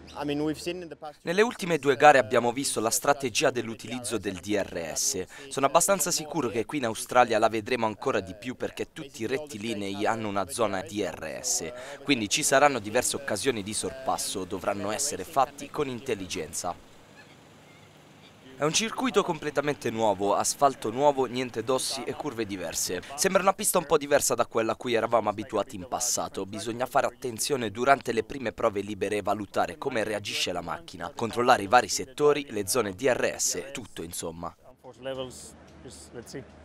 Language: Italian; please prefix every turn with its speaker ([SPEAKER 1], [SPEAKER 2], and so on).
[SPEAKER 1] Nelle ultime due gare abbiamo visto la strategia dell'utilizzo del DRS. Sono abbastanza sicuro che qui in Australia la vedremo ancora di più perché tutti i rettilinei hanno una zona DRS, quindi ci saranno diverse occasioni di sorpasso, dovranno essere fatti con intelligenza. È un circuito completamente nuovo, asfalto nuovo, niente dossi e curve diverse. Sembra una pista un po' diversa da quella a cui eravamo abituati in passato. Bisogna fare attenzione durante le prime prove libere e valutare come reagisce la macchina, controllare i vari settori, le zone DRS, tutto insomma.